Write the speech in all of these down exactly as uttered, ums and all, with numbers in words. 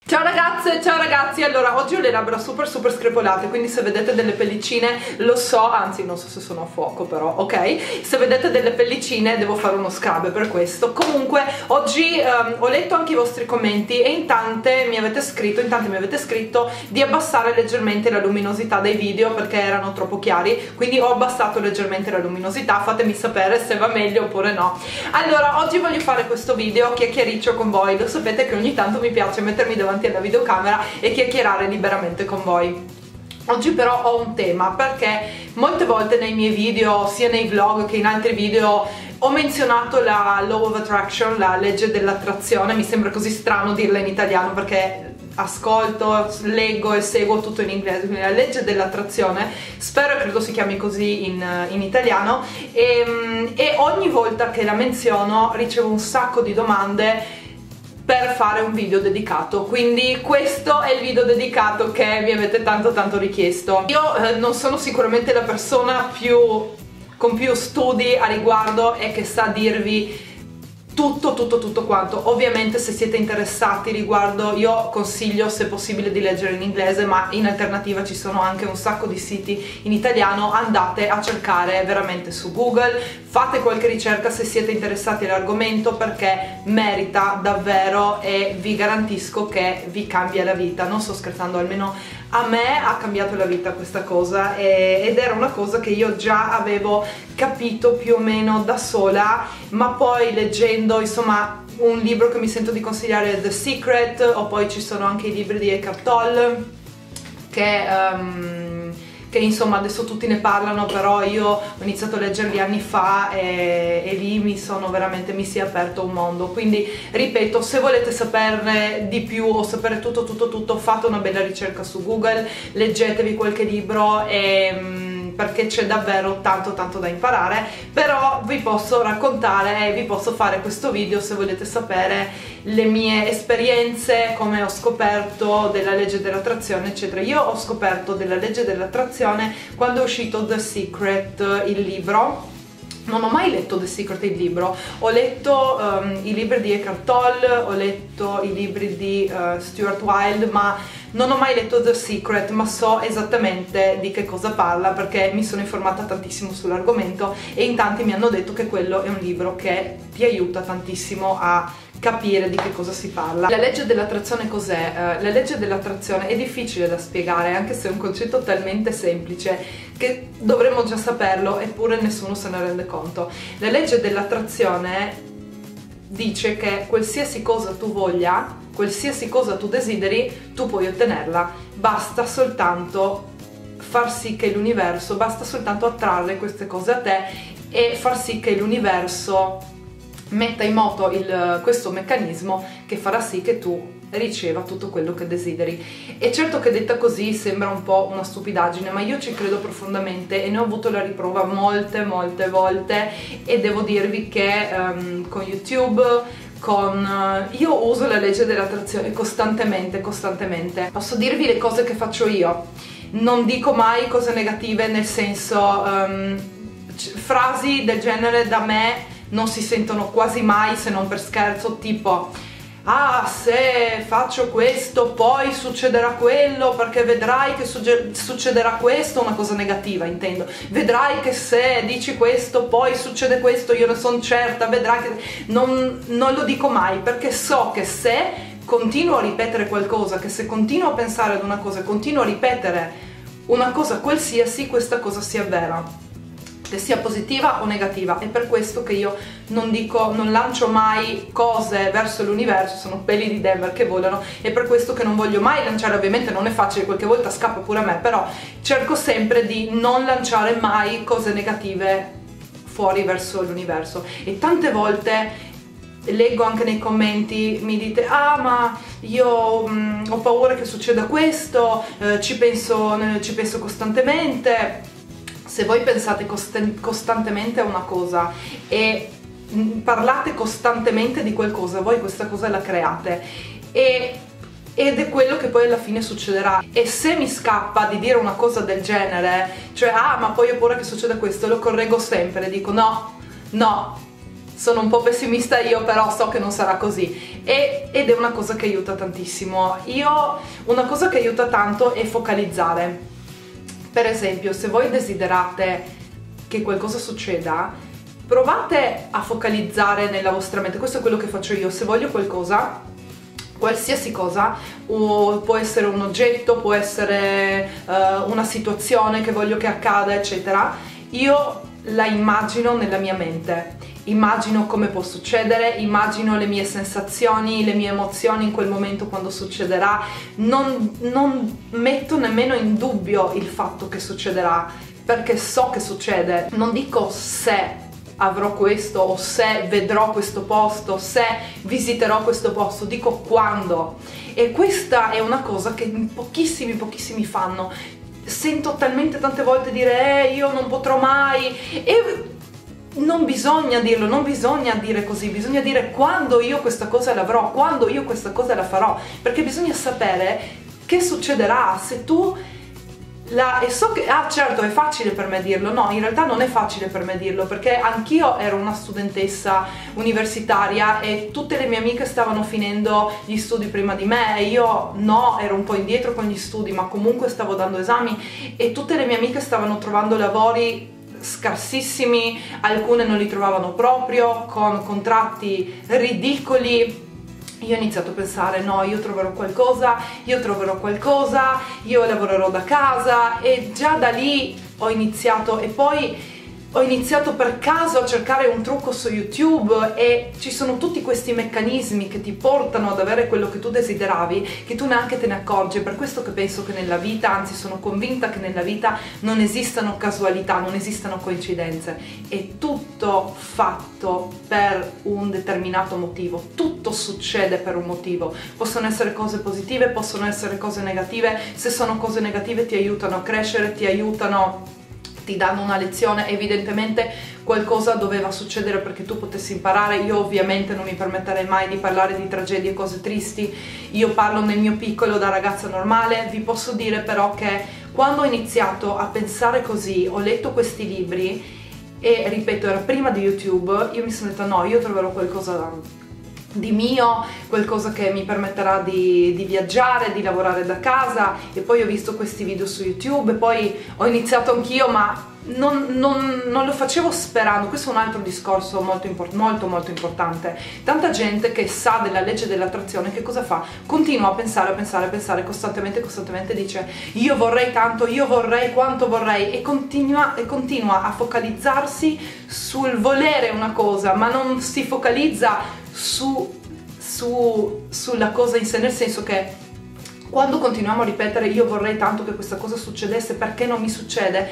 Ciao ragazze, ciao ragazzi, allora oggi ho le labbra super super screpolate, quindi se vedete delle pellicine lo so, anzi non so se sono a fuoco però, ok? Se vedete delle pellicine devo fare uno scrub per questo. Comunque oggi um, ho letto anche i vostri commenti e in tante mi avete scritto, in tante mi avete scritto di abbassare leggermente la luminosità dei video perché erano troppo chiari, quindi ho abbassato leggermente la luminosità, fatemi sapere se va meglio oppure no. Allora oggi voglio fare questo video chiacchiericcio con voi, lo sapete che ogni tanto mi piace mettermi davanti alla videocamera e chiacchierare liberamente con voi. Oggi però ho un tema perché molte volte nei miei video, sia nei vlog che in altri video, ho menzionato la Law of Attraction, la legge dell'attrazione. Mi sembra così strano dirla in italiano perché ascolto, leggo e seguo tutto in inglese, quindi la legge dell'attrazione, spero e credo si chiami così in, in italiano, e, e ogni volta che la menziono ricevo un sacco di domande per fare un video dedicato, quindi questo è il video dedicato che mi avete tanto tanto richiesto. Io eh, non sono sicuramente la persona più con più studi a riguardo e che sa dirvi tutto tutto tutto quanto. Ovviamente se siete interessati riguardo io consiglio se possibile di leggere in inglese, ma in alternativa ci sono anche un sacco di siti in italiano, andate a cercare veramente su Google, fate qualche ricerca se siete interessati all'argomento perché merita davvero e vi garantisco che vi cambia la vita. Non sto scherzando, almeno a me ha cambiato la vita questa cosa e, ed era una cosa che io già avevo capito più o meno da sola, ma poi leggendo insomma un libro che mi sento di consigliare è The Secret, o poi ci sono anche i libri di Eckhart Tolle che, um, che insomma adesso tutti ne parlano, però io ho iniziato a leggerli anni fa e, e lì mi sono veramente, mi si è aperto un mondo. Quindi ripeto, se volete saperne di più o sapere tutto tutto tutto, fate una bella ricerca su Google, leggetevi qualche libro e perché c'è davvero tanto tanto da imparare. Però vi posso raccontare e vi posso fare questo video se volete sapere le mie esperienze, come ho scoperto della legge dell'attrazione eccetera. Io ho scoperto della legge dell'attrazione quando è uscito The Secret, il libro. Non ho mai letto The Secret, il libro, ho letto um, i libri di Eckhart Tolle, ho letto i libri di uh, Stuart Wilde, ma non ho mai letto The Secret, ma so esattamente di che cosa parla perché mi sono informata tantissimo sull'argomento e in tanti mi hanno detto che quello è un libro che ti aiuta tantissimo a capire di che cosa si parla. La legge dell'attrazione cos'è? Uh, la legge dell'attrazione è difficile da spiegare, anche se è un concetto talmente semplice che dovremmo già saperlo, eppure nessuno se ne rende conto. La legge dell'attrazione dice che qualsiasi cosa tu voglia, qualsiasi cosa tu desideri, tu puoi ottenerla. Basta soltanto far sì che l'universo, basta soltanto attrarre queste cose a te e far sì che l'universo metta in moto il, questo meccanismo che farà sì che tu riceva tutto quello che desideri. E certo che detta così sembra un po' una stupidaggine, ma io ci credo profondamente e ne ho avuto la riprova molte molte volte e devo dirvi che um, con YouTube, con uh, io uso la legge dell'attrazione costantemente costantemente. Posso dirvi le cose che faccio io, non dico mai cose negative, nel senso um, frasi del genere da me non si sentono quasi mai, se non per scherzo, tipo ah, se faccio questo poi succederà quello, perché vedrai che succederà questo, una cosa negativa intendo, vedrai che se dici questo poi succede questo, io ne sono certa, vedrai che... Non, non lo dico mai perché so che se continuo a ripetere qualcosa, che se continuo a pensare ad una cosa, continuo a ripetere una cosa qualsiasi, questa cosa si avvera, che sia positiva o negativa. È per questo che io non dico, non lancio mai cose verso l'universo, sono peli di Denver che volano, e per questo che non voglio mai lanciare, ovviamente non è facile, qualche volta scappa pure a me, però cerco sempre di non lanciare mai cose negative fuori verso l'universo. E tante volte leggo anche nei commenti, mi dite ah ma io mh, ho paura che succeda questo, eh, ci penso, eh, ci penso costantemente. Se voi pensate costantemente a una cosa e parlate costantemente di qualcosa, voi questa cosa la create e, ed è quello che poi alla fine succederà. E se mi scappa di dire una cosa del genere, cioè ah ma poi ho paura che succeda questo, lo correggo sempre, dico no, no, sono un po' pessimista io, però so che non sarà così, e, ed è una cosa che aiuta tantissimo. Io, una cosa che aiuta tanto è focalizzare. Per esempio, se voi desiderate che qualcosa succeda, provate a focalizzare nella vostra mente. Questo è quello che faccio io. Se voglio qualcosa, qualsiasi cosa, o può essere un oggetto, può essere uh, una situazione che voglio che accada, eccetera, io la immagino nella mia mente. Immagino come può succedere, immagino le mie sensazioni, le mie emozioni in quel momento quando succederà. Non, non metto nemmeno in dubbio il fatto che succederà, perché so che succede. Non dico se avrò questo, o se vedrò questo posto, se visiterò questo posto, dico quando. E questa è una cosa che pochissimi, pochissimi fanno. Sento talmente tante volte dire eh, io non potrò mai, e non bisogna dirlo, non bisogna dire così, bisogna dire quando io questa cosa l'avrò, quando io questa cosa la farò, perché bisogna sapere che succederà. Se tu la... e so che, ah certo, è facile per me dirlo, no, in realtà non è facile per me dirlo, perché anch'io ero una studentessa universitaria e tutte le mie amiche stavano finendo gli studi prima di me, e io no, ero un po' indietro con gli studi, ma comunque stavo dando esami, e tutte le mie amiche stavano trovando lavori scarsissimi, alcune non li trovavano proprio, con contratti ridicoli. Io ho iniziato a pensare, no, io troverò qualcosa, io troverò qualcosa, io lavorerò da casa, e già da lì ho iniziato. E poi ho iniziato per caso a cercare un trucco su YouTube, e ci sono tutti questi meccanismi che ti portano ad avere quello che tu desideravi, che tu neanche te ne accorgi. È per questo che penso che nella vita, anzi sono convinta che nella vita non esistano casualità, non esistano coincidenze, è tutto fatto per un determinato motivo, tutto succede per un motivo. Possono essere cose positive, possono essere cose negative. Se sono cose negative ti aiutano a crescere, ti aiutano, ti danno una lezione. Evidentemente qualcosa doveva succedere perché tu potessi imparare. Io ovviamente non mi permetterei mai di parlare di tragedie e cose tristi, io parlo nel mio piccolo da ragazza normale. Vi posso dire però che quando ho iniziato a pensare così, ho letto questi libri, e ripeto, era prima di YouTube, io mi sono detta no, io troverò qualcosa di mio, qualcosa che mi permetterà di, di viaggiare, di lavorare da casa. E poi ho visto questi video su YouTube, e poi ho iniziato anch'io, ma non, non, non lo facevo sperando. Questo è un altro discorso molto, molto molto importante. Tanta gente che sa della legge dell'attrazione, che cosa fa? Continua a pensare, a pensare, a pensare costantemente, costantemente, dice io vorrei tanto, io vorrei quanto vorrei, e continua, e continua a focalizzarsi sul volere una cosa, ma non si focalizza Su, su, sulla cosa in sé, nel senso che quando continuiamo a ripetere io vorrei tanto che questa cosa succedesse, perché non mi succede,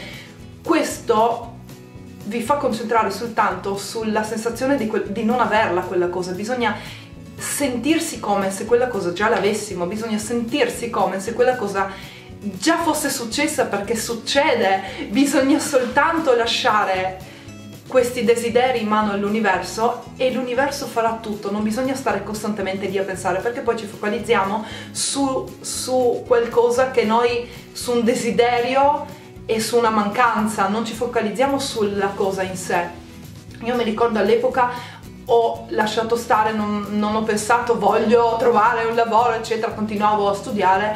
questo vi fa concentrare soltanto sulla sensazione di, di non averla quella cosa. Bisogna sentirsi come se quella cosa già l'avessimo, bisogna sentirsi come se quella cosa già fosse successa, perché succede. Bisogna soltanto lasciare questi desideri in mano all'universo, e l'universo farà tutto. Non bisogna stare costantemente lì a pensare, perché poi ci focalizziamo su, su qualcosa che noi, su un desiderio e su una mancanza, non ci focalizziamo sulla cosa in sé. Io mi ricordo all'epoca ho lasciato stare, non, non ho pensato voglio trovare un lavoro eccetera, continuavo a studiare,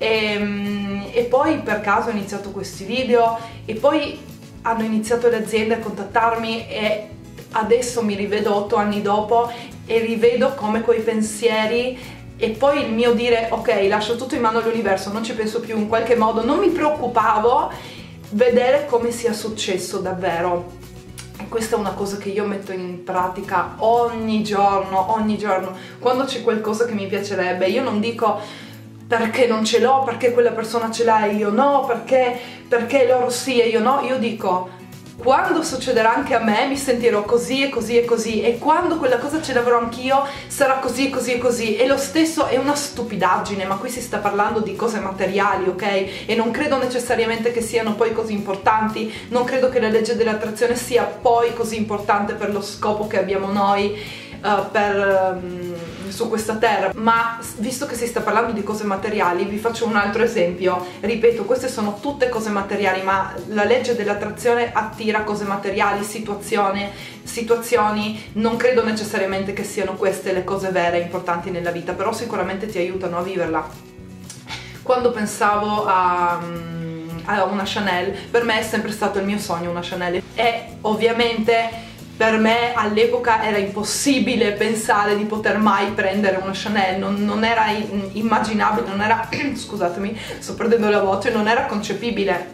e, e poi per caso ho iniziato questi video, e poi hanno iniziato le aziende a contattarmi, e adesso mi rivedo otto anni dopo e rivedo come quei pensieri, e poi il mio dire ok, lascio tutto in mano all'universo, non ci penso più, in qualche modo non mi preoccupavo, vedere come sia successo davvero. E questa è una cosa che io metto in pratica ogni giorno, ogni giorno. Quando c'è qualcosa che mi piacerebbe, io non dico perché non ce l'ho, perché quella persona ce l'ha e io no, perché, perché loro sì e io no. Io dico, quando succederà anche a me mi sentirò così e così e così, e quando quella cosa ce l'avrò anch'io sarà così e così e così. E lo stesso è una stupidaggine, ma qui si sta parlando di cose materiali, ok? E non credo necessariamente che siano poi così importanti, non credo che la legge dell'attrazione sia poi così importante per lo scopo che abbiamo noi, uh, per... Um, su questa terra, ma visto che si sta parlando di cose materiali vi faccio un altro esempio. Ripeto, queste sono tutte cose materiali, ma la legge dell'attrazione attira cose materiali, situazioni, situazioni, non credo necessariamente che siano queste le cose vere importanti nella vita, però sicuramente ti aiutano a viverla. Quando pensavo a... a una Chanel, per me è sempre stato il mio sogno una Chanel, e ovviamente per me all'epoca era impossibile pensare di poter mai prendere una Chanel, non, non era immaginabile, non era, scusatemi, sto perdendo la voce, non era concepibile.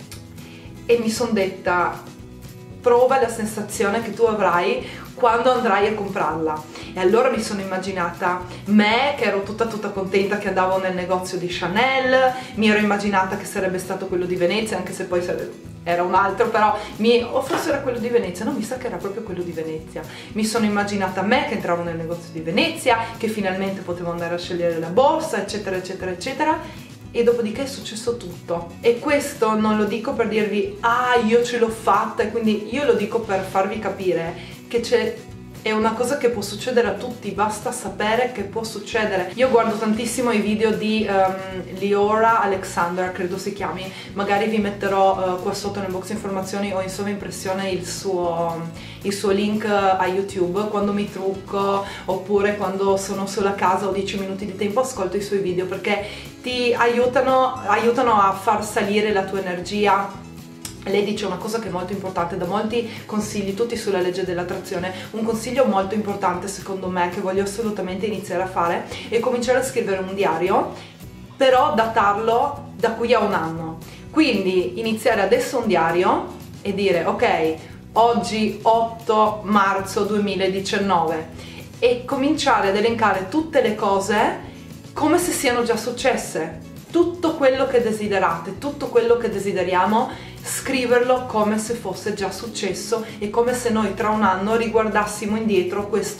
E mi sono detta, prova la sensazione che tu avrai quando andrai a comprarla. E allora mi sono immaginata me che ero tutta tutta contenta che andavo nel negozio di Chanel, mi ero immaginata che sarebbe stato quello di Venezia, anche se poi era un altro, però mi, o forse era quello di Venezia, no, mi sa che era proprio quello di Venezia. Mi sono immaginata me che entravo nel negozio di Venezia, che finalmente potevo andare a scegliere la borsa, eccetera eccetera eccetera. E dopodiché è successo tutto. E questo non lo dico per dirvi ah io ce l'ho fatta, e quindi io lo dico per farvi capire che c'è, è una cosa che può succedere a tutti, basta sapere che può succedere. Io guardo tantissimo i video di um, Leora Alexander, credo si chiami, magari vi metterò uh, qua sotto nel box informazioni o in sovraimpressione il suo, il suo link a YouTube. Quando mi trucco oppure quando sono sola a casa ho dieci minuti di tempo ascolto i suoi video perché ti aiutano, aiutano a far salire la tua energia. Lei dice una cosa che è molto importante, da molti consigli, tutti sulla legge dell'attrazione. Un consiglio molto importante secondo me che voglio assolutamente iniziare a fare è cominciare a scrivere un diario, però datarlo da qui a un anno. Quindi iniziare adesso un diario e dire ok, oggi otto marzo duemiladiciannove, e cominciare ad elencare tutte le cose come se siano già successe. Tutto quello che desiderate, tutto quello che desideriamo, scriverlo come se fosse già successo, e come se noi tra un anno riguardassimo indietro questo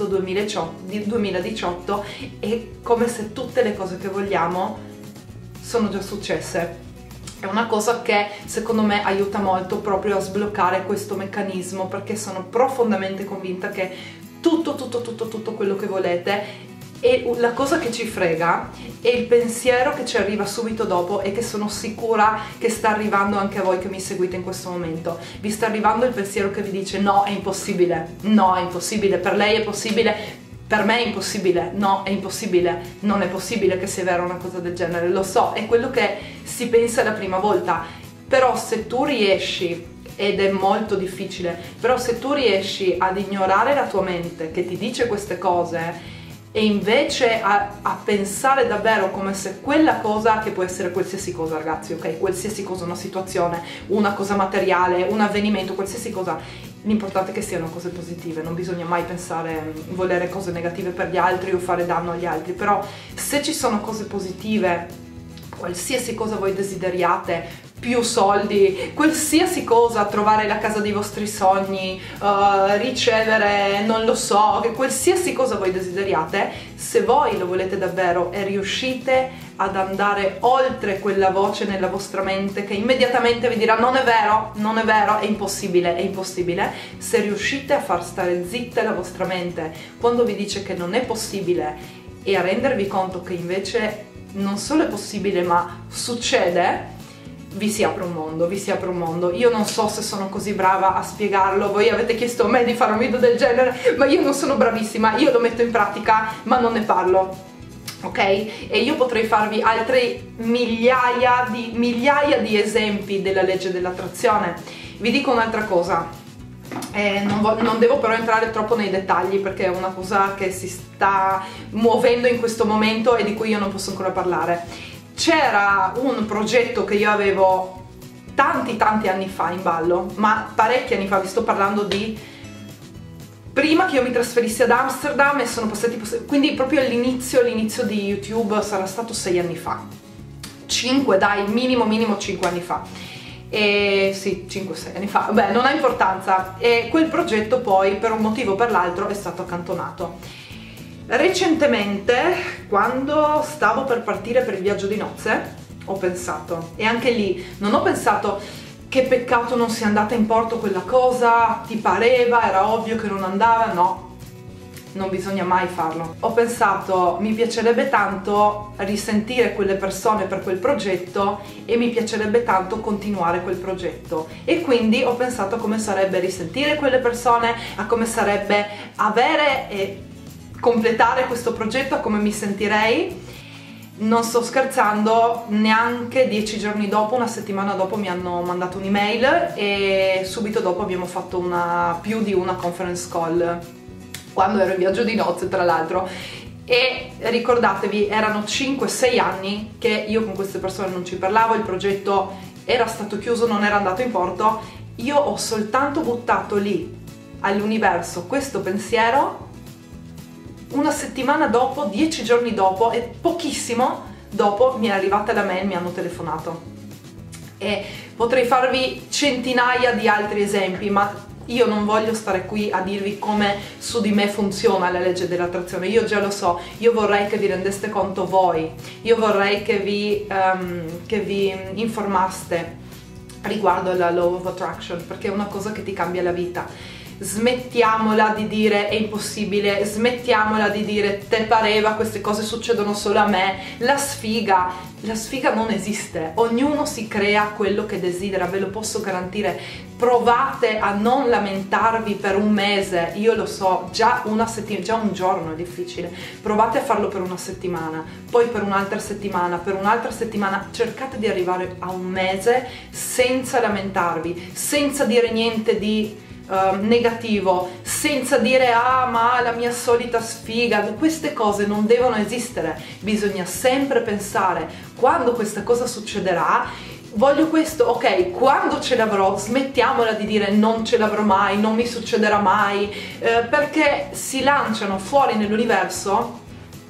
duemiladiciotto e come se tutte le cose che vogliamo sono già successe. È una cosa che secondo me aiuta molto proprio a sbloccare questo meccanismo, perché sono profondamente convinta che tutto, tutto, tutto, tutto quello che volete, e la cosa che ci frega è il pensiero che ci arriva subito dopo, e che sono sicura che sta arrivando anche a voi che mi seguite in questo momento. Vi sta arrivando il pensiero che vi dice no, è impossibile, no, è impossibile, per lei è possibile, per me è impossibile, no, è impossibile, non è possibile che sia vera una cosa del genere, lo so, è quello che si pensa la prima volta. Però se tu riesci, ed è molto difficile, però se tu riesci ad ignorare la tua mente che ti dice queste cose e invece a, a pensare davvero come se quella cosa, che può essere qualsiasi cosa ragazzi, ok? Qualsiasi cosa, una situazione, una cosa materiale, un avvenimento, qualsiasi cosa, l'importante è che siano cose positive, non bisogna mai pensare, volere cose negative per gli altri o fare danno agli altri, però se ci sono cose positive, qualsiasi cosa voi desideriate, più soldi, qualsiasi cosa, trovare la casa dei vostri sogni, uh, ricevere, non lo so, che qualsiasi cosa voi desideriate, se voi lo volete davvero e riuscite ad andare oltre quella voce nella vostra mente che immediatamente vi dirà non è vero, non è vero, è impossibile, è impossibile, se riuscite a far stare zitta la vostra mente quando vi dice che non è possibile e a rendervi conto che invece non solo è possibile ma succede, vi si apre un mondo, vi si apre un mondo. Io non so se sono così brava a spiegarlo, voi avete chiesto a me di fare un video del genere, ma io non sono bravissima, io lo metto in pratica ma non ne parlo, ok? E io potrei farvi altre migliaia di, migliaia di esempi della legge dell'attrazione. Vi dico un'altra cosa, eh, non, non devo però entrare troppo nei dettagli perché è una cosa che si sta muovendo in questo momento e di cui io non posso ancora parlare. C'era un progetto che io avevo tanti tanti anni fa in ballo, ma parecchi anni fa, vi sto parlando di prima che io mi trasferissi ad Amsterdam, e sono passati, quindi proprio all'inizio, l'inizio di YouTube sarà stato sei anni fa, cinque dai, minimo minimo cinque anni fa, e sì, cinque sei anni fa, beh non ha importanza, e quel progetto poi per un motivo o per l'altro è stato accantonato. Recentemente, quando stavo per partire per il viaggio di nozze, ho pensato, e anche lì non ho pensato che peccato non sia andata in porto quella cosa, ti pareva, era ovvio che non andava, no, non bisogna mai farlo. Ho pensato, mi piacerebbe tanto risentire quelle persone per quel progetto e mi piacerebbe tanto continuare quel progetto, e quindi ho pensato a come sarebbe risentire quelle persone, a come sarebbe avere e completare questo progetto, a come mi sentirei. Non sto scherzando, neanche dieci giorni dopo, una settimana dopo, mi hanno mandato un'email e subito dopo abbiamo fatto una, più di una conference call, quando ero in viaggio di nozze tra l'altro. E ricordatevi, erano cinque sei anni che io con queste persone non ci parlavo, il progetto era stato chiuso, non era andato in porto. Io ho soltanto buttato lì all'universo questo pensiero. Una settimana dopo, dieci giorni dopo e pochissimo dopo mi è arrivata la mail, mi hanno telefonato. E potrei farvi centinaia di altri esempi, ma io non voglio stare qui a dirvi come su di me funziona la legge dell'attrazione. Io già lo so, io vorrei che vi rendeste conto voi, io vorrei che vi, um, che vi informaste riguardo alla Law of Attraction, perché è una cosa che ti cambia la vita. Smettiamola di dire è impossibile, smettiamola di dire te pareva, queste cose succedono solo a me. La sfiga, la sfiga non esiste, ognuno si crea quello che desidera, ve lo posso garantire. Provate a non lamentarvi per un mese, io lo so, già una settimana, già un giorno è difficile, provate a farlo per una settimana, poi per un'altra settimana, per un'altra settimana, cercate di arrivare a un mese senza lamentarvi, senza dire niente di Uh, negativo, senza dire ah ma la mia solita sfiga. Queste cose non devono esistere, bisogna sempre pensare quando questa cosa succederà voglio questo, ok, quando ce l'avrò smettiamola di dire non ce l'avrò mai, non mi succederà mai, eh, perché si lanciano fuori nell'universo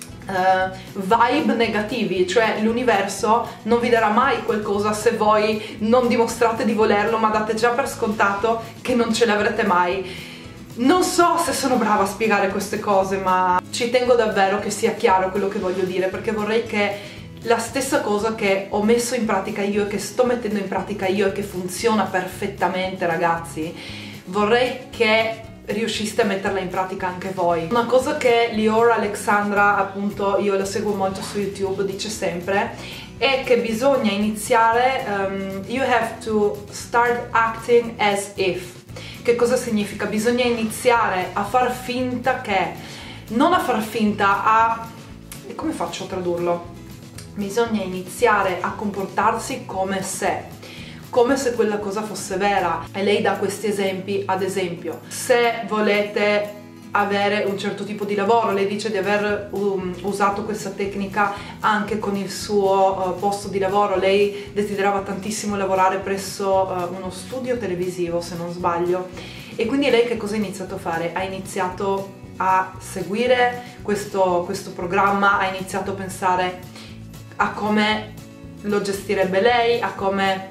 Uh, vibe negativi, cioè l'universo non vi darà mai qualcosa se voi non dimostrate di volerlo, ma date già per scontato che non ce l'avrete mai. Non so se sono brava a spiegare queste cose, ma ci tengo davvero che sia chiaro quello che voglio dire, perché vorrei che la stessa cosa che ho messo in pratica io e che sto mettendo in pratica io e che funziona perfettamente, ragazzi, vorrei che riusciste a metterla in pratica anche voi. Una cosa che Lior Alexandra, appunto, io la seguo molto su YouTube, dice sempre è che bisogna iniziare um, you have to start acting as if. Che cosa significa? Bisogna iniziare a far finta che, non a far finta, a... come faccio a tradurlo? Bisogna iniziare a comportarsi come se come se quella cosa fosse vera. E lei dà questi esempi, ad esempio se volete avere un certo tipo di lavoro, lei dice di aver um, usato questa tecnica anche con il suo uh, posto di lavoro. Lei desiderava tantissimo lavorare presso uh, uno studio televisivo, se non sbaglio, e quindi lei che cosa ha iniziato a fare? Ha iniziato a seguire questo, questo programma, ha iniziato a pensare a come lo gestirebbe lei, a come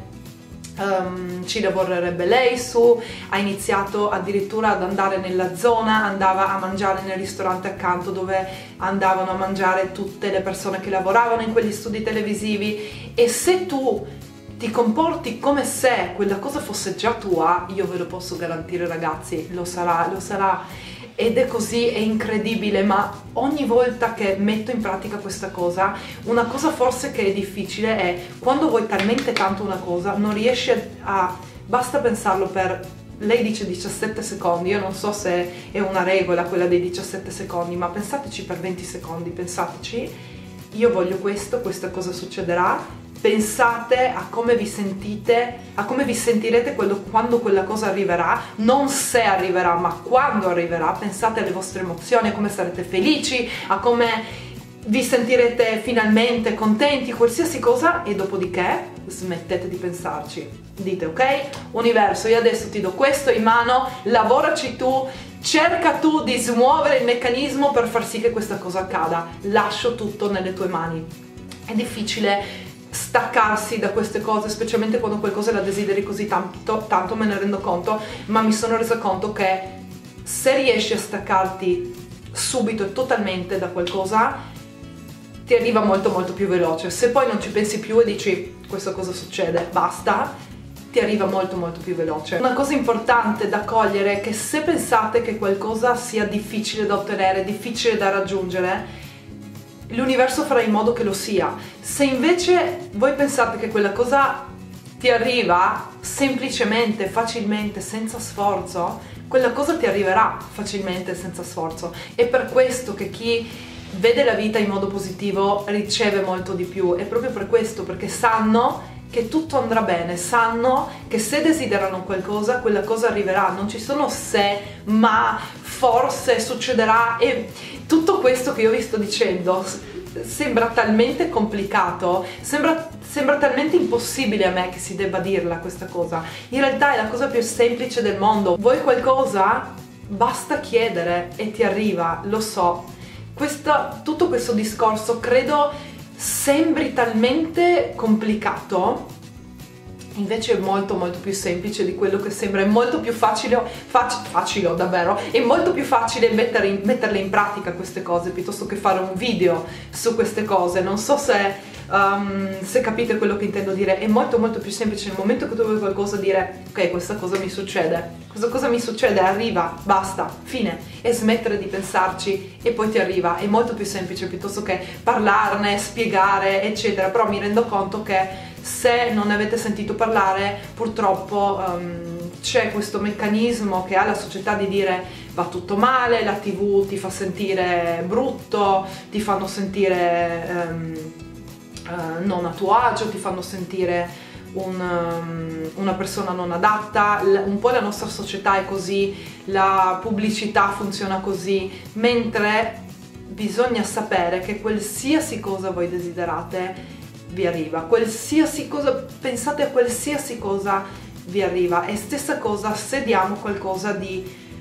Um, ci lavorerebbe lei su, ha iniziato addirittura ad andare nella zona, andava a mangiare nel ristorante accanto dove andavano a mangiare tutte le persone che lavoravano in quegli studi televisivi. E se tu ti comporti come se quella cosa fosse già tua, io ve lo posso garantire, ragazzi, lo sarà, lo sarà. Ed è così, è incredibile, ma ogni volta che metto in pratica questa cosa, una cosa forse che è difficile è quando vuoi talmente tanto una cosa, non riesci a... basta pensarlo per... lei dice diciassette secondi, io non so se è una regola quella dei diciassette secondi, ma pensateci per venti secondi, pensateci, io voglio questo, questa cosa succederà. Pensate a come vi sentite, a come vi sentirete quello, quando quella cosa arriverà, non se arriverà, ma quando arriverà. Pensate alle vostre emozioni, a come sarete felici, a come vi sentirete finalmente contenti, qualsiasi cosa, e dopodiché smettete di pensarci. Dite ok, universo, io adesso ti do questo in mano, lavoraci tu, cerca tu di smuovere il meccanismo per far sì che questa cosa accada, lascio tutto nelle tue mani. È difficile staccarsi da queste cose, specialmente quando qualcosa la desideri così tanto, tanto me ne rendo conto, ma mi sono resa conto che se riesci a staccarti subito e totalmente da qualcosa, ti arriva molto molto più veloce. Se poi non ci pensi più e dici questa cosa succede, basta, ti arriva molto molto più veloce. Una cosa importante da cogliere è che se pensate che qualcosa sia difficile da ottenere, difficile da raggiungere, l'universo farà in modo che lo sia. Se invece voi pensate che quella cosa ti arriva semplicemente, facilmente, senza sforzo, quella cosa ti arriverà facilmente, senza sforzo. È per questo che chi vede la vita in modo positivo riceve molto di più. È proprio per questo, perché sanno che tutto andrà bene, sanno che se desiderano qualcosa, quella cosa arriverà. Non ci sono se, ma, forse succederà. E tutto questo che io vi sto dicendo sembra talmente complicato, sembra, sembra talmente impossibile a me che si debba dirla questa cosa. In realtà è la cosa più semplice del mondo. Vuoi qualcosa? Basta chiedere e ti arriva, lo so. Questa, tutto questo discorso credo sembri talmente complicato, invece è molto molto più semplice di quello che sembra. È molto più facile, fac, facile davvero, è molto più facile mettere in, metterle in pratica queste cose piuttosto che fare un video su queste cose. Non so se, um, se capite quello che intendo dire. È molto molto più semplice nel momento che tu vuoi qualcosa dire: ok, questa cosa mi succede, questa cosa mi succede, arriva, basta, fine, e smettere di pensarci e poi ti arriva. È molto più semplice piuttosto che parlarne, spiegare eccetera. Però mi rendo conto che se non ne avete sentito parlare, purtroppo um, c'è questo meccanismo che ha la società di dire va tutto male, la tivù ti fa sentire brutto, ti fanno sentire um, uh, non a tuo agio, ti fanno sentire un, um, una persona non adatta. L- un po' la nostra società è così, la pubblicità funziona così, mentre bisogna sapere che qualsiasi cosa voi desiderate vi arriva, qualsiasi cosa, pensate a qualsiasi cosa vi arriva. E stessa cosa se diamo qualcosa di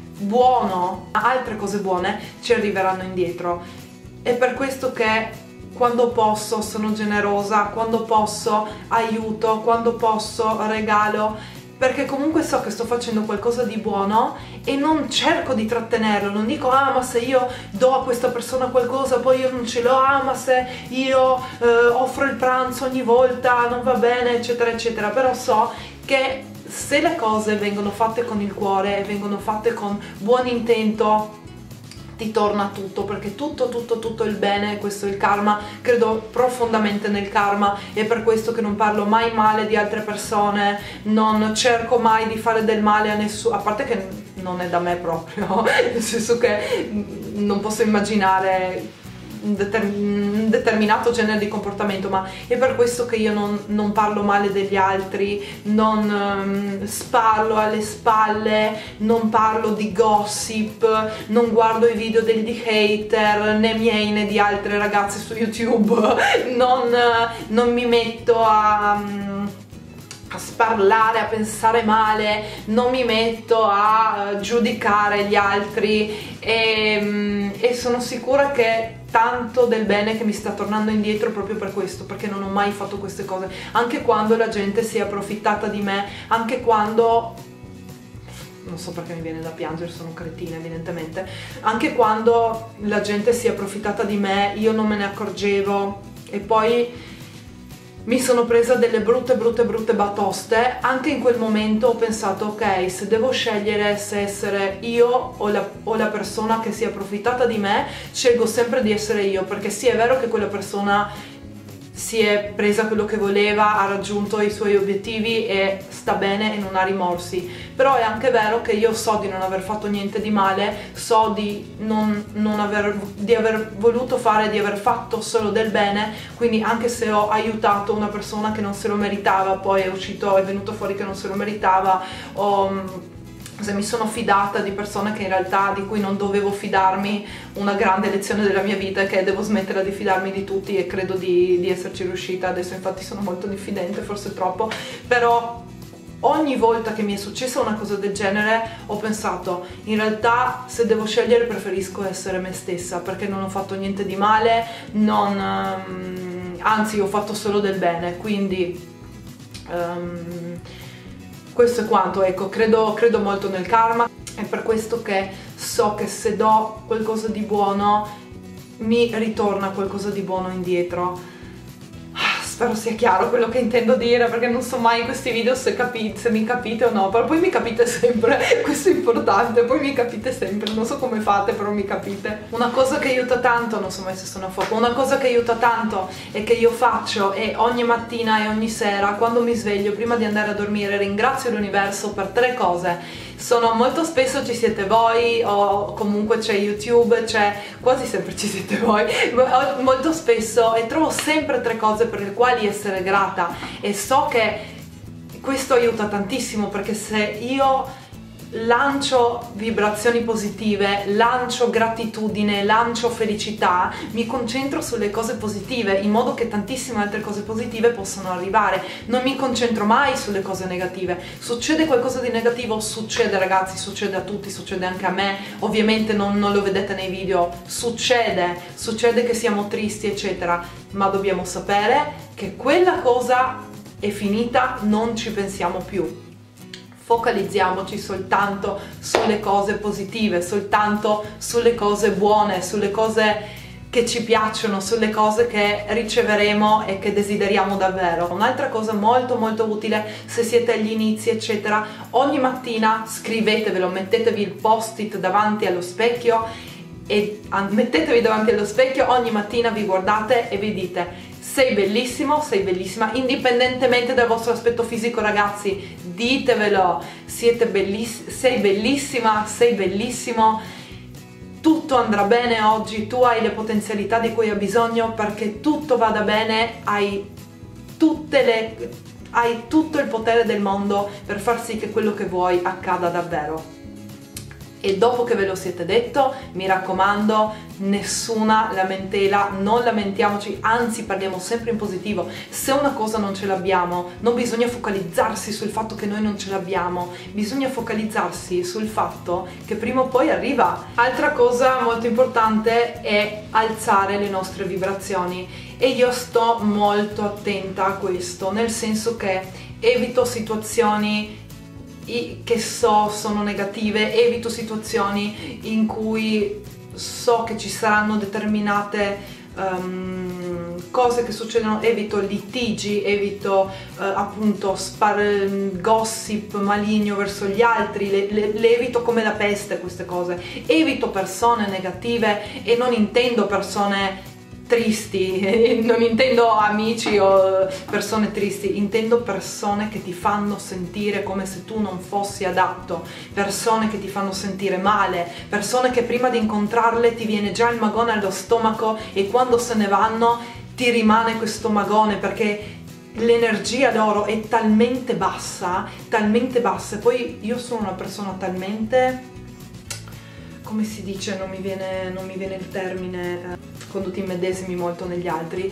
buono, altre cose buone ci arriveranno indietro. È per questo che quando posso sono generosa, quando posso aiuto, quando posso regalo, perché comunque so che sto facendo qualcosa di buono e non cerco di trattenerlo. Non dico ah ma se io do a questa persona qualcosa poi io non ce l'ho, ah ma se io eh, offro il pranzo ogni volta non va bene eccetera eccetera. Però so che se le cose vengono fatte con il cuore e vengono fatte con buon intento, ti torna tutto, perché tutto tutto tutto il bene, questo è il karma. Credo profondamente nel karma, è per questo che non parlo mai male di altre persone, non cerco mai di fare del male a nessuno, a parte che non è da me proprio, nel senso che non posso immaginare un, determ un determinato genere di comportamento, ma è per questo che io non, non parlo male degli altri, non um, sparlo alle spalle, non parlo di gossip, non guardo i video degli hater, né miei né di altre ragazze su YouTube, non, non mi metto a... Um, a sparlare, a pensare male, non mi metto a uh, giudicare gli altri e, um, e sono sicura che tanto del bene che mi sta tornando indietro proprio per questo, perché non ho mai fatto queste cose, anche quando la gente si è approfittata di me, anche quando, non so perché mi viene da piangere, sono cretina evidentemente, anche quando la gente si è approfittata di me, io non me ne accorgevo e poi mi sono presa delle brutte brutte brutte batoste. Anche in quel momento ho pensato ok, se devo scegliere se essere io o la, o la persona che si è approfittata di me, scelgo sempre di essere io, perché sì è vero che quella persona si è presa quello che voleva, ha raggiunto i suoi obiettivi e sta bene e non ha rimorsi, però è anche vero che io so di non aver fatto niente di male, so di non, non aver, di aver voluto fare, di aver fatto solo del bene, quindi anche se ho aiutato una persona che non se lo meritava, poi è uscito, è venuto fuori che non se lo meritava, o se mi sono fidata di persone che in realtà di cui non dovevo fidarmi, una grande lezione della mia vita è che devo smettere di fidarmi di tutti e credo di, di esserci riuscita. Adesso infatti sono molto diffidente, forse troppo, però ogni volta che mi è successa una cosa del genere ho pensato in realtà se devo scegliere preferisco essere me stessa, perché non ho fatto niente di male, non, um, anzi ho fatto solo del bene, quindi um, questo è quanto. Ecco, credo, credo molto nel karma, è per questo che so che se do qualcosa di buono mi ritorna qualcosa di buono indietro. spero sia chiaro quello che intendo dire, perché non so mai in questi video se, capite, se mi capite o no, però poi mi capite sempre, questo è importante, poi mi capite sempre, non so come fate, però mi capite. Una cosa che aiuta tanto, non so mai se sono a fuoco, una cosa che aiuta tanto e che io faccio è ogni mattina e ogni sera, quando mi sveglio, prima di andare a dormire, ringrazio l'universo per tre cose. Sono molto spesso ci siete voi, o comunque c'è YouTube, c'è quasi sempre ci siete voi, molto spesso, e trovo sempre tre cose per le quali essere grata, e so che questo aiuta tantissimo, perché se io lancio vibrazioni positive, lancio gratitudine, lancio felicità, mi concentro sulle cose positive in modo che tantissime altre cose positive possano arrivare. Non mi concentro mai sulle cose negative. Succede qualcosa di negativo? Succede, ragazzi, succede a tutti, succede anche a me, ovviamente non, non lo vedete nei video, succede, succede che siamo tristi eccetera, ma dobbiamo sapere che quella cosa è finita, non ci pensiamo più. Focalizziamoci soltanto sulle cose positive, soltanto sulle cose buone, sulle cose che ci piacciono, sulle cose che riceveremo e che desideriamo davvero. Un'altra cosa molto molto utile se siete agli inizi eccetera, ogni mattina scrivetevelo, mettetevi il post-it davanti allo specchio e mettetevi davanti allo specchio, ogni mattina vi guardate e vi dite: sei bellissimo, sei bellissima, indipendentemente dal vostro aspetto fisico, ragazzi, ditevelo, siete belliss- sei bellissima, sei bellissimo, tutto andrà bene oggi, tu hai le potenzialità di cui hai bisogno perché tutto vada bene, hai tutte le, hai tutto il potere del mondo per far sì che quello che vuoi accada davvero. E dopo che ve lo siete detto, mi raccomando, nessuna lamentela, non lamentiamoci, anzi parliamo sempre in positivo. Se una cosa non ce l'abbiamo, non bisogna focalizzarsi sul fatto che noi non ce l'abbiamo, bisogna focalizzarsi sul fatto che prima o poi arriva. Altra cosa molto importante è alzare le nostre vibrazioni, e io sto molto attenta a questo, nel senso che evito situazioni che so sono negative, evito situazioni in cui so che ci saranno determinate um, cose che succedono, evito litigi, evito uh, appunto spar- gossip maligno verso gli altri, le, le, le evito come la peste queste cose, evito persone negative, e non intendo persone tristi, non intendo amici o persone tristi, intendo persone che ti fanno sentire come se tu non fossi adatto, persone che ti fanno sentire male, persone che prima di incontrarle ti viene già il magone allo stomaco e quando se ne vanno ti rimane questo magone, perché l'energia loro è talmente bassa, talmente bassa, e poi io sono una persona talmente, come si dice, non mi viene, non mi viene il termine, eh, quando ti immedesimi molto negli altri,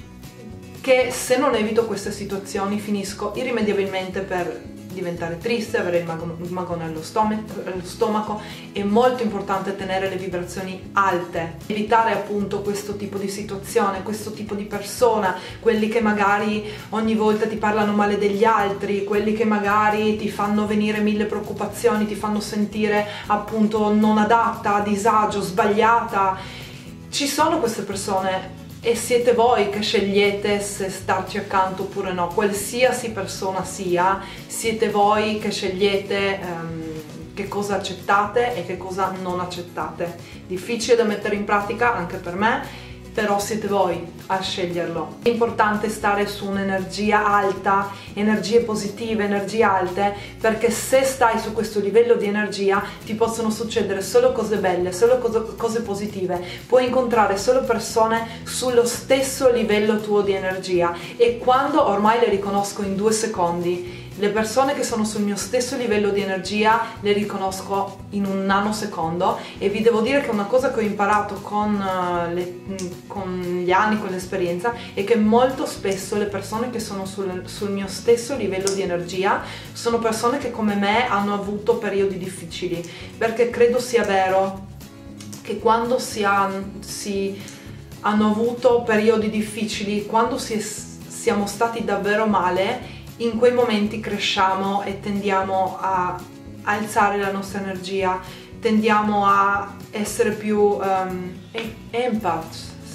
che se non evito queste situazioni finisco irrimediabilmente per diventare triste, avere il magone, il magone allo, stomaco, allo stomaco. È molto importante tenere le vibrazioni alte, evitare appunto questo tipo di situazione, questo tipo di persona, quelli che magari ogni volta ti parlano male degli altri, quelli che magari ti fanno venire mille preoccupazioni, ti fanno sentire appunto non adatta, a disagio, sbagliata. Ci sono queste persone e siete voi che scegliete se starci accanto oppure no, qualsiasi persona sia, siete voi che scegliete um, che cosa accettate e che cosa non accettate. Difficile da mettere in pratica anche per me, però siete voi a sceglierlo. È importante stare su un'energia alta, energie positive, energie alte, perché se stai su questo livello di energia ti possono succedere solo cose belle, solo cose, cose positive, puoi incontrare solo persone sullo stesso livello tuo di energia, e quando ormai le riconosco in due secondi, le persone che sono sul mio stesso livello di energia le riconosco in un nanosecondo, e vi devo dire che una cosa che ho imparato con, uh, le, con gli anni, con l'esperienza, è che molto spesso le persone che sono sul, sul mio stesso livello di energia sono persone che come me hanno avuto periodi difficili, perché credo sia vero che quando si, ha, si hanno avuto periodi difficili, quando si è, siamo stati davvero male, in quei momenti cresciamo e tendiamo a alzare la nostra energia, tendiamo a essere più um, empath,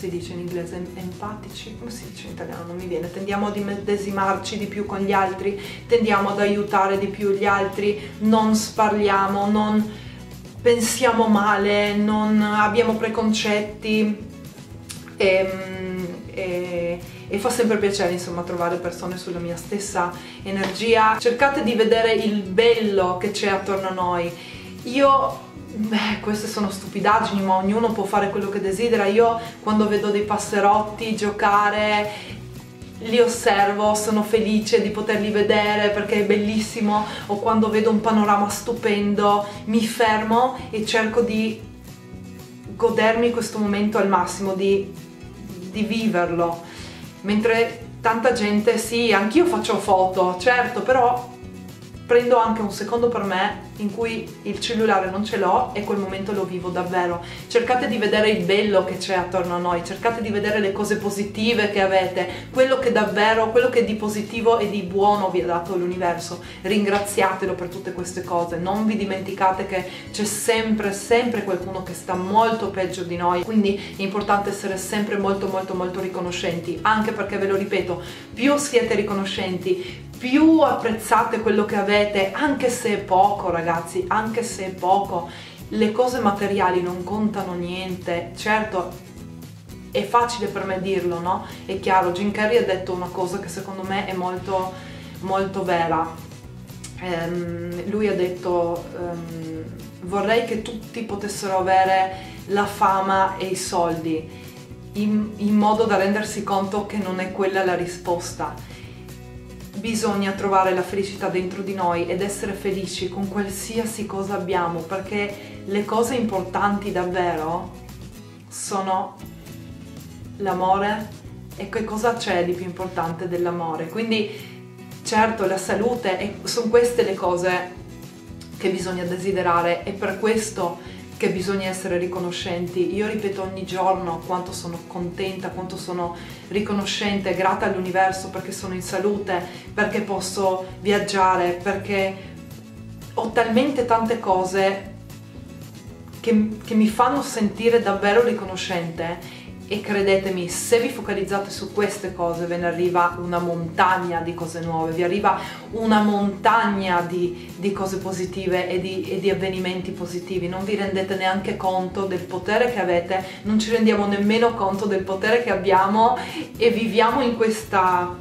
si dice in inglese, empatici, come si dice in italiano, non mi viene, tendiamo a medesimarci di più con gli altri, tendiamo ad aiutare di più gli altri, non sparliamo, non pensiamo male, non abbiamo preconcetti e, e, e fa sempre piacere insomma trovare persone sulla mia stessa energia. Cercate di vedere il bello che c'è attorno a noi. Io Beh, queste sono stupidaggini, ma ognuno può fare quello che desidera. Io quando vedo dei passerotti giocare li osservo, sono felice di poterli vedere perché è bellissimo, o quando vedo un panorama stupendo mi fermo e cerco di godermi questo momento al massimo, di, di viverlo. Mentre tanta gente, sì, anch'io faccio foto, certo, però prendo anche un secondo per me in cui il cellulare non ce l'ho e quel momento lo vivo davvero. Cercate di vedere il bello che c'è attorno a noi, cercate di vedere le cose positive che avete, quello che davvero, quello che di positivo e di buono vi ha dato l'universo. Ringraziatelo per tutte queste cose, non vi dimenticate che c'è sempre, sempre qualcuno che sta molto peggio di noi, quindi è importante essere sempre molto molto molto riconoscenti, anche perché, ve lo ripeto, più siete riconoscenti, più apprezzate quello che avete, anche se è poco, ragazzi, anche se è poco. Le cose materiali non contano niente. Certo, è facile per me dirlo, no? È chiaro, Jim Carrey ha detto una cosa che secondo me è molto, molto vera. Um, lui ha detto um, vorrei che tutti potessero avere la fama e i soldi, in, in modo da rendersi conto che non è quella la risposta. Bisogna trovare la felicità dentro di noi ed essere felici con qualsiasi cosa abbiamo, perché le cose importanti davvero sono l'amore. E che cosa c'è di più importante dell'amore? Quindi certo, la salute, e sono queste le cose che bisogna desiderare, e per questo che bisogna essere riconoscenti. Io ripeto ogni giorno quanto sono contenta, quanto sono riconoscente, grata all'universo perché sono in salute, perché posso viaggiare, perché ho talmente tante cose che, che mi fanno sentire davvero riconoscente. E credetemi, se vi focalizzate su queste cose ve ne arriva una montagna di cose nuove, vi arriva una montagna di, di cose positive e di, e di avvenimenti positivi. Non vi rendete neanche conto del potere che avete, non ci rendiamo nemmeno conto del potere che abbiamo e viviamo in, questa,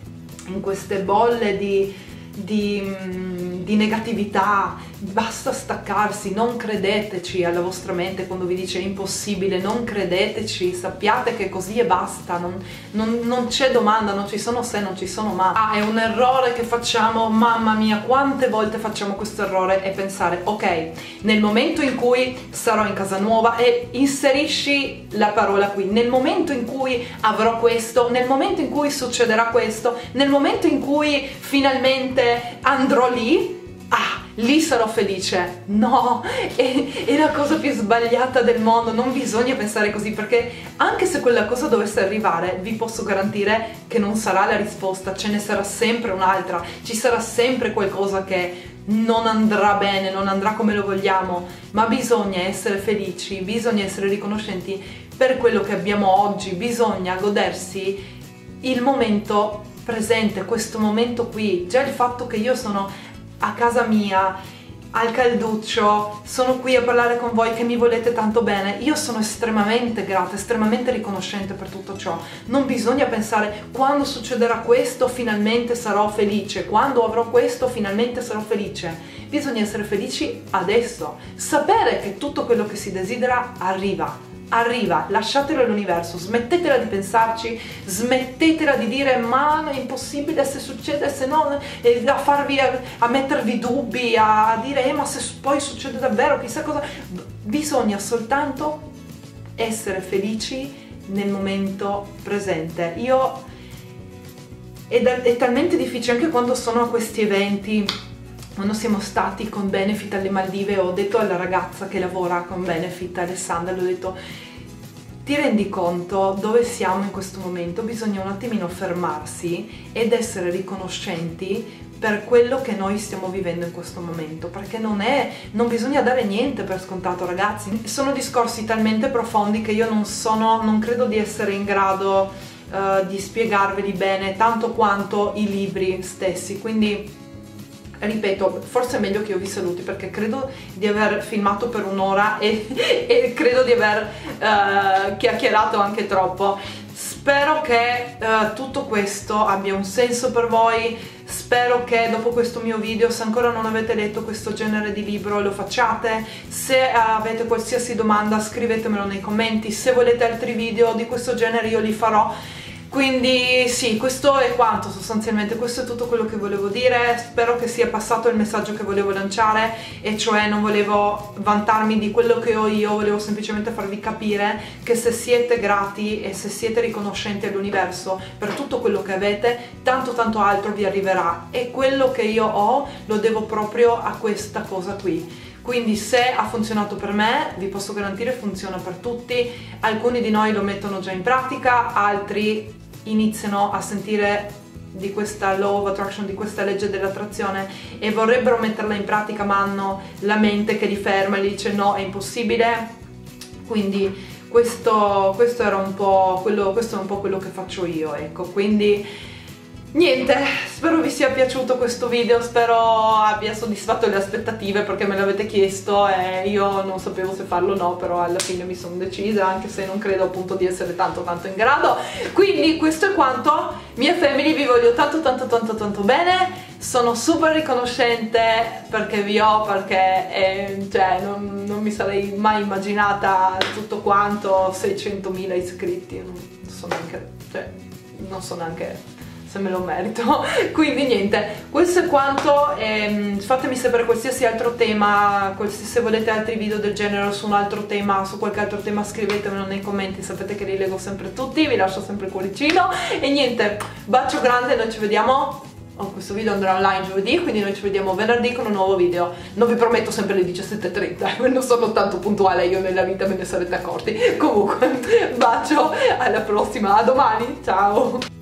in queste bolle di, di, di negatività. Basta staccarsi, non credeteci alla vostra mente quando vi dice impossibile, non credeteci, sappiate che così e basta, non, non, non c'è domanda, non ci sono se, non ci sono ma. Ah, è un errore che facciamo, mamma mia, quante volte facciamo questo errore, e pensare, ok, nel momento in cui sarò in casa nuova, e inserisci la parola qui, nel momento in cui avrò questo, nel momento in cui succederà questo, nel momento in cui finalmente andrò lì, ah, lì sarò felice. No, è, è la cosa più sbagliata del mondo, non bisogna pensare così, perché anche se quella cosa dovesse arrivare, vi posso garantire che non sarà la risposta, ce ne sarà sempre un'altra, ci sarà sempre qualcosa che non andrà bene, non andrà come lo vogliamo, ma bisogna essere felici, bisogna essere riconoscenti per quello che abbiamo oggi, bisogna godersi il momento presente, questo momento qui. Già il fatto che io sono a casa mia, al calduccio, sono qui a parlare con voi che mi volete tanto bene, io sono estremamente grata, estremamente riconoscente per tutto ciò. Non bisogna pensare quando succederà questo finalmente sarò felice, quando avrò questo finalmente sarò felice. Bisogna essere felici adesso, sapere che tutto quello che si desidera arriva. Arriva, lasciatelo all'universo, smettetela di pensarci, smettetela di dire ma è impossibile, se succede, se no, eh, a farvi, a, a mettervi dubbi, a dire eh, ma se poi succede davvero, chissà cosa. Bisogna soltanto essere felici nel momento presente. Io è, da, è talmente difficile, anche quando sono a questi eventi, quando siamo stati con Benefit alle Maldive, ho detto alla ragazza che lavora con Benefit, Alessandra, le ho detto ti ti rendi conto dove siamo in questo momento, bisogna un attimino fermarsi ed essere riconoscenti per quello che noi stiamo vivendo in questo momento, perché non è, non bisogna dare niente per scontato, ragazzi. Sono discorsi talmente profondi che io non sono, non credo di essere in grado uh, di spiegarveli bene tanto quanto i libri stessi, quindi ripeto, forse è meglio che io vi saluti perché credo di aver filmato per un'ora e, e credo di aver uh, chiacchierato anche troppo. Spero che uh, tutto questo abbia un senso per voi, spero che dopo questo mio video, se ancora non avete letto questo genere di libro, lo facciate. Se avete qualsiasi domanda scrivetemelo nei commenti, se volete altri video di questo genere io li farò. Quindi sì, questo è quanto sostanzialmente, questo è tutto quello che volevo dire, spero che sia passato il messaggio che volevo lanciare, e cioè non volevo vantarmi di quello che ho io, volevo semplicemente farvi capire che se siete grati e se siete riconoscenti all'universo per tutto quello che avete, tanto tanto altro vi arriverà, e quello che io ho lo devo proprio a questa cosa qui. Quindi se ha funzionato per me, vi posso garantire funziona per tutti. Alcuni di noi lo mettono già in pratica, altri iniziano a sentire di questa law of attraction, di questa legge dell'attrazione, e vorrebbero metterla in pratica ma hanno la mente che li ferma e gli dice no, è impossibile. Quindi questo, questo era un po' quello, questo è un po' quello che faccio io, ecco. Quindi niente, spero vi sia piaciuto questo video, spero abbia soddisfatto le aspettative perché me l'avete chiesto e io non sapevo se farlo o no, però alla fine mi sono decisa, anche se non credo appunto di essere tanto tanto in grado. Quindi questo è quanto, mia family, vi voglio tanto tanto tanto tanto bene, sono super riconoscente perché vi ho, perché eh, cioè, non, non mi sarei mai immaginata tutto quanto, seicentomila iscritti, non so neanche, cioè, non so neanche se me lo merito. Quindi niente, questo è quanto, ehm, fatemi sapere qualsiasi altro tema, se volete altri video del genere o su un altro tema, su qualche altro tema scrivetemelo nei commenti, sapete che li leggo sempre tutti, vi lascio sempre il cuoricino e niente, bacio grande, noi ci vediamo. Oh, questo video andrà online giovedì, quindi noi ci vediamo venerdì con un nuovo video. Non vi prometto sempre le diciassette e trenta, non sono tanto puntuale io nella vita, ve ne sarete accorti. Comunque, bacio, alla prossima, a domani, ciao!